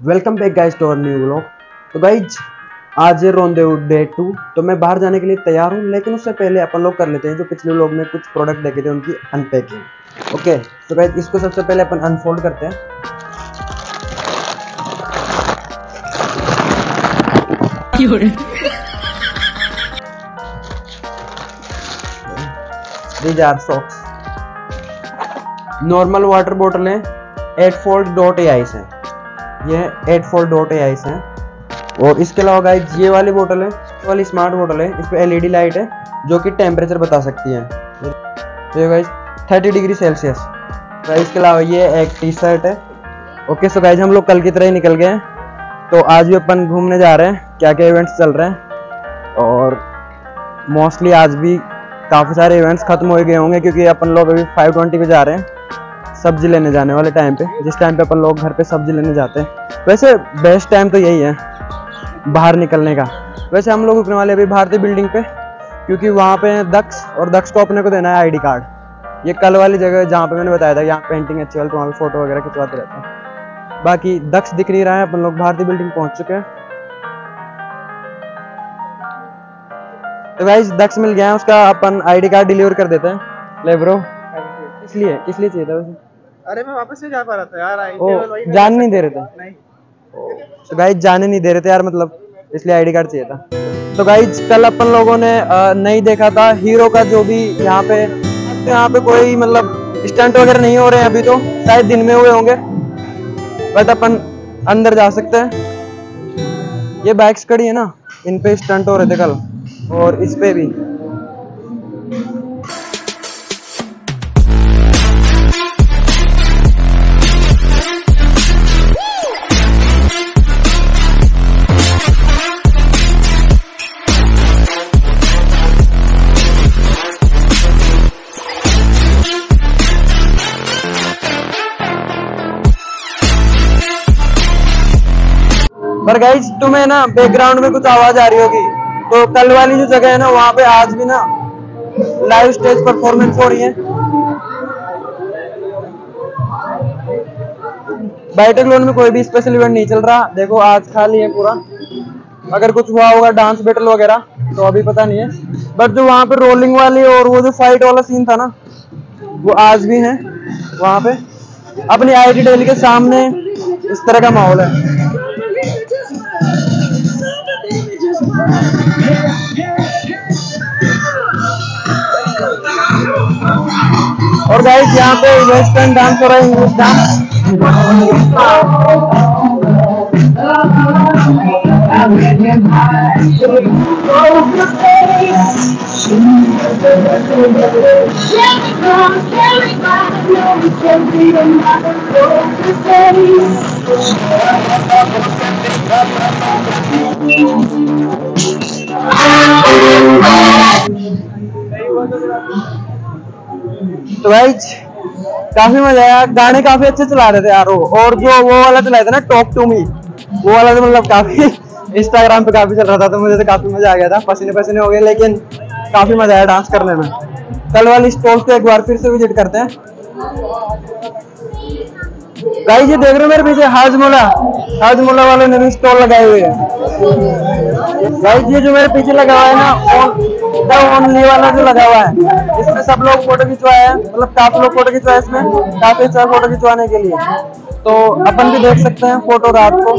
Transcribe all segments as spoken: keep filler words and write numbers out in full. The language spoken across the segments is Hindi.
Welcome back guys to our new vlog. तो गाइज आज है रोंदेवुड डे टू। तो मैं बाहर जाने के लिए तैयार हूँ, लेकिन उससे पहले अपन लोग कर लेते हैं जो पिछले लोग में कुछ प्रोडक्ट देखे थे उनकी अनपैकिंग। ओके तो गाइज इसको सबसे पहले अपन अनफोल्ड करते हैं। These are socks। Normal water बोतल है, eight fold dot A ice है, ये eight fold dot A ice है। और इसके अलावा गाइस ये वाली बोतल है, ये वाली स्मार्ट बोतल है, इस पे एलईडी लाइट है जो कि टेम्परेचर बता सकती है। तो ये guys thirty degree Celsius. Guys इसके अलावा ये एक टी शर्ट है। ओके सो गाइस हम लोग कल की तरह ही निकल गए हैं। तो आज भी अपन घूमने जा रहे हैं, क्या क्या इवेंट्स चल रहे हैं। और मोस्टली आज भी काफ़ी सारे इवेंट्स खत्म हो गए होंगे, क्योंकि अपन लोग अभी फाइव ट्वेंटी पे जा रहे हैं सब्जी लेने जाने वाले टाइम पे, जिस टाइम पे अपन लोग घर पे सब्जी लेने जाते हैं। वैसे बेस्ट टाइम तो यही है बाहर निकलने का। वैसे हम लोग रुकने वाले अभी भारतीय बिल्डिंग पे, क्योंकि वहाँ पे दक्ष और दक्ष को अपने को देना है आईडी कार्ड। ये कल वाली जगह जहाँ पे मैंने बताया था यहाँ पेंटिंग अच्छी वाली, तो वहाँ पे फोटो वगैरह खिंचवाते रहते हैं। बाकी दक्ष दिख नहीं रहा है, अपन लोग भारतीय बिल्डिंग पहुँच चुके हैं। तो गाइस दक्ष मिल गया है, उसका अपन आईडी कार्ड डिलीवर कर देते हैं। ले ब्रो, इसलिए किस लिए चाहिए था वैसे? अरे मैं वापस नहीं जा पा रहा था यार, आई ओ, जान नहीं दे रहे थे? नहीं। तो गाइस जाने नहीं दे रहे थे यार, मतलब इसलिए आईडी कार्ड चाहिए था। तो गाइस कल अपन लोगों ने नहीं देखा था हीरो का जो भी यहाँ पे यहाँ पे कोई मतलब स्टंट वगैरह नहीं हो रहे हैं अभी, तो शायद दिन में हुए होंगे, बट अपन अंदर जा सकते हैं। ये बाइक्स खड़ी है ना, इन पे स्टंट हो रहे थे कल, और इस पे भी। पर गाइस तुम्हें ना बैकग्राउंड में कुछ आवाज आ रही होगी, तो कल वाली जो जगह है ना वहाँ पे आज भी ना लाइव स्टेज परफॉर्मेंस हो रही है। बाइटेक्लोन में कोई भी स्पेशल इवेंट नहीं चल रहा, देखो आज खाली है पूरा। अगर कुछ हुआ होगा डांस बैटल वगैरह तो अभी पता नहीं है, बट जो वहाँ पे रोलिंग वाली और वो जो फाइट वाला सीन था ना वो आज भी है वहाँ पे। अपनी आईटी डेली के सामने इस तरह का माहौल है। और गाइस यहाँ पे वेस्टर्न डांस हो रहा है, इंग्लिश डांस। तो गाइस काफी मजा आया, गाने काफी अच्छे चला रहे थे यार। और जो वो वाला चलाया था ना टॉक टू मी, वो वाला तो मतलब काफी इंस्टाग्राम पे काफी चल रहा था, तो मुझे तो काफी मजा आ गया था। पसीने पसीने हो गए, लेकिन काफी मजा आया डांस करने में। कल वाली स्टॉल को एक बार फिर से विजिट करते हैं। गाइस ये देख रहे हो मेरे पीछे हाजमोला, हाजमोला वाले ने भी स्टॉल लगाए हुए हैं। गाइस ये जो मेरे पीछे लगा हुआ है ना ओनली वाला जो लगा हुआ है, इसमें सब लोग फोटो खिंचवाए हैं, मतलब काफी लोग फोटो खिंचवाए इसमें, काफी अच्छा फोटो खिंचवाने के लिए। तो अपन भी देख सकते हैं फोटो रात को।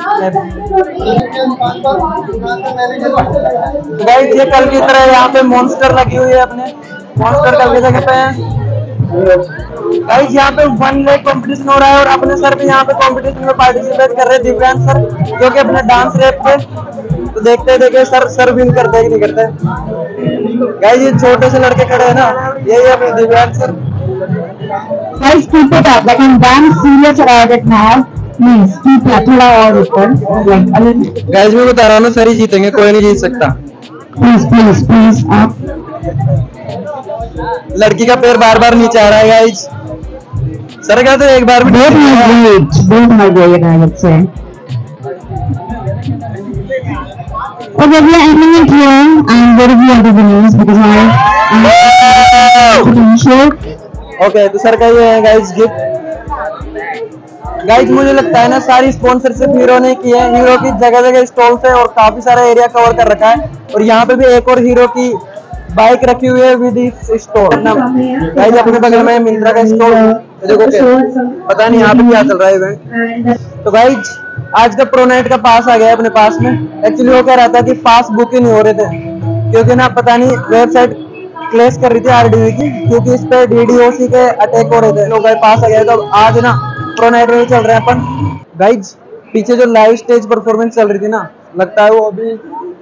गाइस ये कल की तरह यहाँ पे मॉन्स्टर लगी हुई है, अपने मॉन्स्टर का भी जगह पे है। गाइस यहाँ पे वन लेग कंपटीशन हो रहा है, और अपने सर भी यहाँ पे कंपटीशन में पार्टिसिपेट कर रहे हैं, दिव्यांश सर, जो कि अपने डांस रैप पे। तो देखते देखते सर सर विन करते हैं कि नहीं करते। गाइस ये छोटे से लड़के खड़े हैं ना, यही अपने Divyansh sir. Guys, keep it up. Like I'm damn serious about it now. Please keep it थोड़ा और ऊपर. Like a little. गाइस मैं बता रहा हूँ ना, सर ही जीतेंगे, कोई नहीं जीत सकता। Please, please, please up. लड़की का पैर बार बार नीचे आ रहा है गाइस। सर क्या तो एक बार भी Don't migrate. Don't migrate, I would say. Okay, we are ending it here. I'm very glad to the news because I am sure. Okay तो सर का ये है गाइस गिफ्ट, गाइज मुझे लगता है ना सारी स्पॉन्सरशिप हीरो ने की है। हीरो की जगह जगह स्टॉल्स है और काफी सारा एरिया कवर कर रखा है। और यहाँ पे भी एक और हीरो की बाइक रखी हुई है विद स्टोर। गाइज अपने बगल में मिंत्रा का स्टोर देखो, पता नहीं यहाँ पे क्या चल रहा है इवेंट। तो गाइज आज का प्रो नाइट का पास आ गया अपने पास में। एक्चुअली वो कह रहा था कि पास बुक ही नहीं हो रहे थे, क्योंकि ना पता नहीं वेबसाइट क्लेश कर रही थी आरडीवी की, क्योंकि इस पे डीडीओसी के अटैक हो रहे थे। लोग पास आ गया तो आज ना प्रो नाइट में चल रहे हैं अपन। गाइज पीछे जो लाइव स्टेज परफॉर्मेंस चल रही थी ना, लगता है वो अभी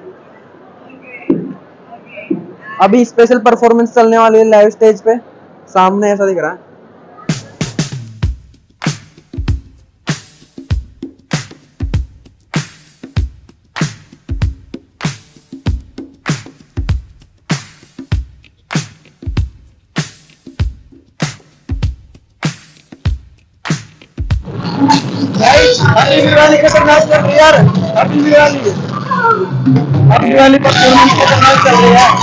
अभी स्पेशल परफॉर्मेंस चलने वाली है लाइव स्टेज पे। सामने ऐसा दिख रहा है। अभी भी वाली खतरनाक चल रही है यार। अभी भी वाली अभी वाली परफॉर्मेंस खतरनाक चल रही है।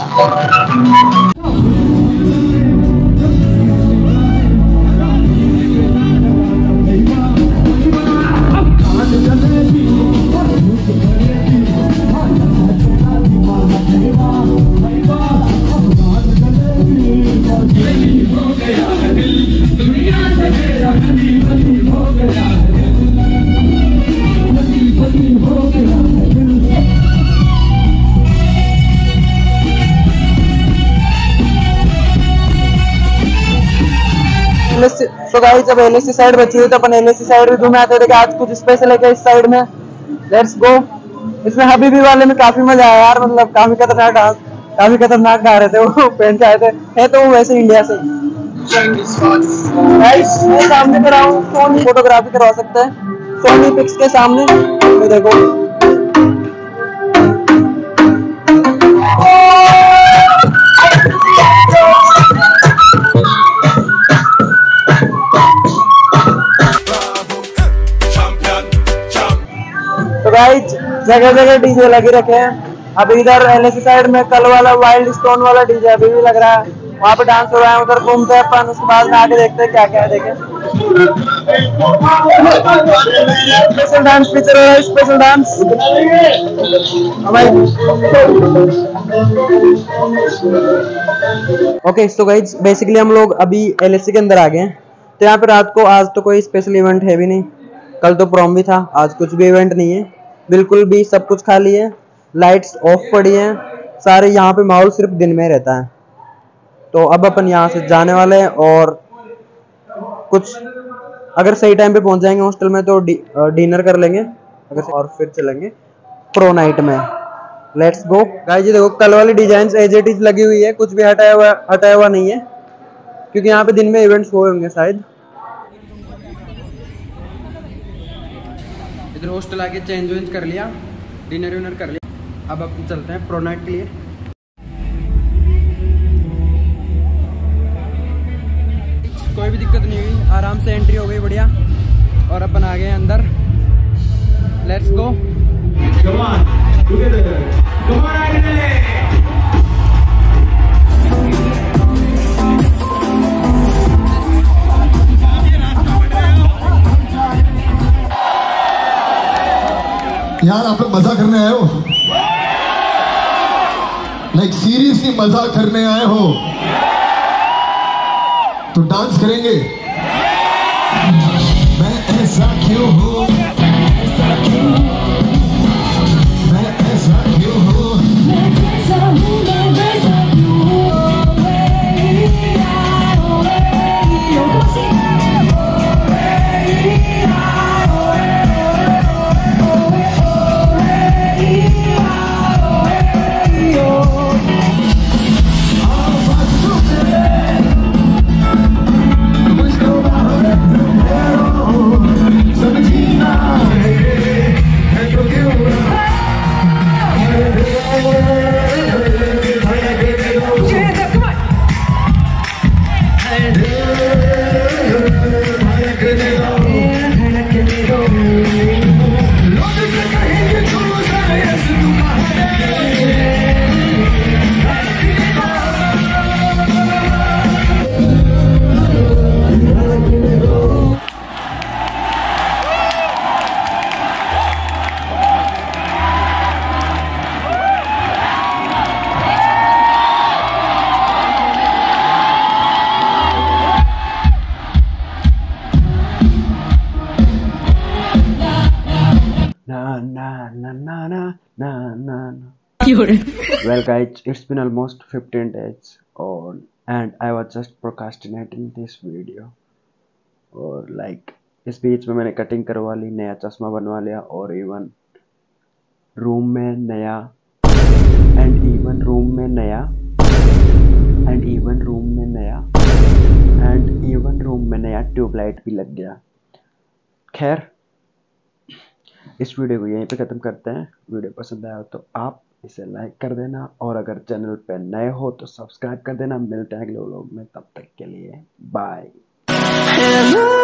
तो गाइस जब एलएससी साइड बची हुई तो अपन एलएससी साइड भी घूमे आते थे। आज कुछ स्पेशल है इस साइड में, लेट्स गो। इसमें हबीबी वाले में काफी मजा आया यार, मतलब काफी खतरनाक डांस, काफी खतरनाक गा रहे थे वो पहन के आए थे। है तो वो वैसे इंडिया से गाइस। मैं सामने कर रहा हूँ, सोनी फोटोग्राफी करवा सकते हैं सोनी पिक्स के सामने। तो देखो तो गाइस जगह जगह डीजे लगे रखे हैं। अब इधर एलएससी साइड में कल वाला वाइल्ड स्टोन वाला डीजे अभी भी लग रहा है, वहाँ पे डांस हो रहा है। उधर घूमते हैं अपन, उसके बाद में आगे देखते हैं क्या क्या है। देखें स्पेशल डांस फीचर हो रहा है, special dance. Okay so guys basically हम लोग अभी एलएससी के अंदर आ गए हैं। तो यहाँ पे रात को आज तो कोई स्पेशल इवेंट है भी नहीं, कल तो प्रॉम भी था, आज कुछ भी इवेंट नहीं है, बिल्कुल भी सब कुछ खाली है। लाइट्स ऑफ पड़ी हैं सारे, यहाँ पे माहौल सिर्फ दिन में रहता है। तो अब अपन यहाँ से जाने वाले हैं और कुछ अगर सही टाइम पे पहुंच जाएंगे हॉस्टल में तो डी, डिनर कर लेंगे अगर, और फिर चलेंगे प्रो नाइट में। Let's go guys. ये देखो कल वाली डिजाइन एज इट इज लगी हुई है, कुछ भी हटाया हुआ हटाया हुआ नहीं है, क्योंकि यहाँ पे दिन में इवेंट्स हुए होंगे शायद। इधर हॉस्टल आके चेंज वेंज कर लिया, डिनर विनर कर लिया। अब अपन चलते हैं प्रो नाइट के लिए। कोई भी दिक्कत नहीं हुई, आराम से एंट्री हो गई बढ़िया, और अपन आ गए अंदर। Let's go. यार आप लोग मजा करने आए हो, लाइक सीरियसली मजा करने आए हो तो डांस करेंगे। मैं ऐसा क्यों हूँ, मैं ऐसा क्यों हूँ, Well guys, it's been almost fifteen days on and I was just procrastinating this video. और like इस बीच में मैंने कटिंग करवा ली, नया चश्मा बनवा लिया और इवन रूम में नया एंड इवन रूम में नया एंड इवन रूम में नया एंड इवन रूम में नया ट्यूबलाइट भी लग गया। खैर इस वीडियो को यहीं पे ख़त्म करते हैं। वीडियो पसंद आया हो तो आप इसे लाइक कर देना और अगर चैनल पे नए हो तो सब्सक्राइब कर देना। मिलते हैं अगले व्लॉग में, तब तक के लिए बाय।